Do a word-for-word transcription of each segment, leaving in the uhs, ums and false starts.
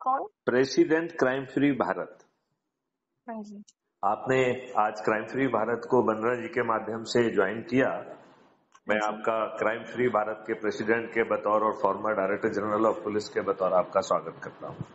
कौन? President crime free Bharat. हाँ जी। आपने आज क्राइम फ्री भारत को बंदरा जी के माध्यम से ज्वाइन किया। मैं हाँ जी। आपका क्राइम फ्री भारत के प्रेसिडेंट के बतौर और former director general of police के बतौर आपका स्वागत करता हूं।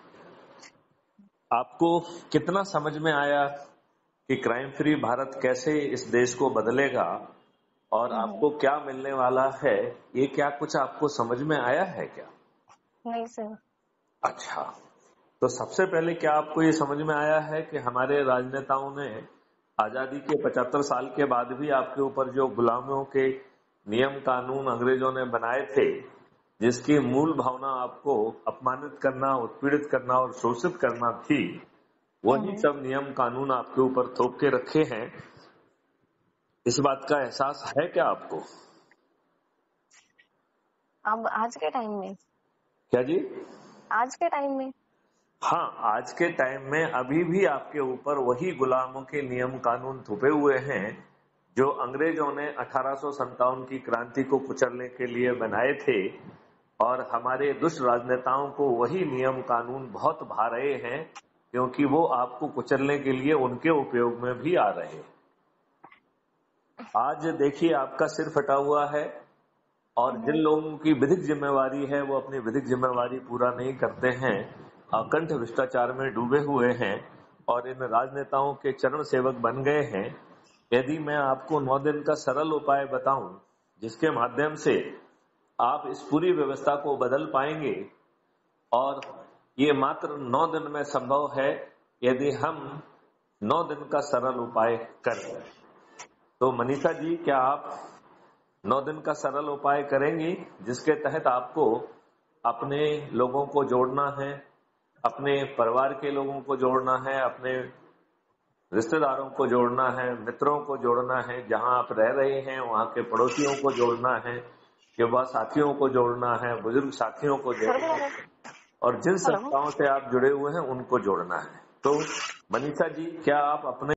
आपको कितना समझ में आया कि क्राइम फ्री भारत कैसे इस देश को बदलेगा और हम्म, आपको क्या मिलने वाला है, ये क्या कुछ आपको समझ में आया है क्या? नहीं सर। अच्छा, तो सबसे पहले क्या आपको ये समझ में आया है कि हमारे राजनेताओं ने आजादी के पचहत्तर साल के बाद भी आपके ऊपर जो गुलामियों के नियम कानून अंग्रेजों ने बनाए थे, जिसकी मूल भावना आपको अपमानित करना, उत्पीड़ित करना और शोषित करना थी, वही हम्म, सब नियम कानून आपके ऊपर थोप के रखे हैं। इस बात का एहसास है क्या आपको? अब आज के टाइम में क्या जी? आज के टाइम में हाँ, आज के टाइम में अभी भी आपके ऊपर वही गुलामों के नियम कानून थोपे हुए हैं जो अंग्रेजों ने अठारह सौ सत्तावन की क्रांति को कुचलने के लिए बनाए थे, और हमारे दुष्ट राजनेताओं को वही नियम कानून बहुत भा रहे हैं क्योंकि वो आपको कुचलने के लिए उनके उपयोग में भी आ रहे हैं। आज देखिए, आपका सिर फटा हुआ है और जिन हम्म, लोगों की विधिक जिम्मेवारी है वो अपनी विधिक जिम्मेवारी पूरा नहीं करते हैं, अकंठ भ्रष्टाचार में डूबे हुए हैं और इन राजनेताओं के चरण सेवक बन गए हैं। यदि मैं आपको नौ दिन का सरल उपाय बताऊं जिसके माध्यम से आप इस पूरी व्यवस्था को बदल पाएंगे, और ये मात्र नौ दिन में संभव है यदि हम नौ दिन का सरल उपाय करें। तो मनीषा जी, क्या आप नौ दिन का सरल उपाय करेंगी जिसके तहत आपको अपने लोगों को जोड़ना है, अपने परिवार के लोगों को जोड़ना है, अपने रिश्तेदारों को जोड़ना है, मित्रों को जोड़ना है, जहां आप रह रहे हैं वहां के पड़ोसियों को जोड़ना है, युवा साथियों को जोड़ना है, बुजुर्ग साथियों को सर जोड़ना बोलो। है, और जिन हेलो। संस्थाओं से आप जुड़े हुए हैं उनको जोड़ना है। तो मनीषा जी, क्या आप अपने